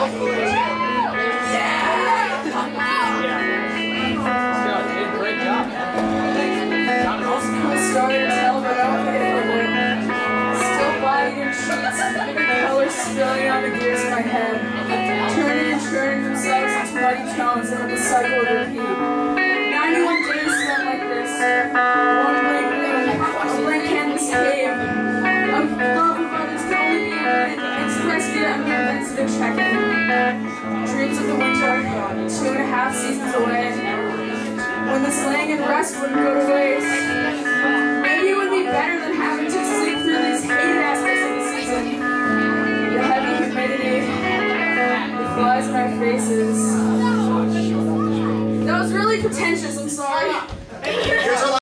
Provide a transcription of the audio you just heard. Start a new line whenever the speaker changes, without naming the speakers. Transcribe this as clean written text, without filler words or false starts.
hopefully.
Great job, man.
Most cool story to tell, but I don't think it would. Still lying in sheets, vivid colors spilling on the gears of my head, turning and turning themselves into muddy tones and let the cycle repeat. 91 days spent like this. One blank room, a blank canvas cave, a love of others calling me and express via a mere visit check-in. Dreams of the winter, 2.5 seasons away. When the slang and rest wouldn't go to waste. Maybe it would be better than having to sleep through these hated aspects of the season. The heavy humidity, the flies in our faces. That was really pretentious.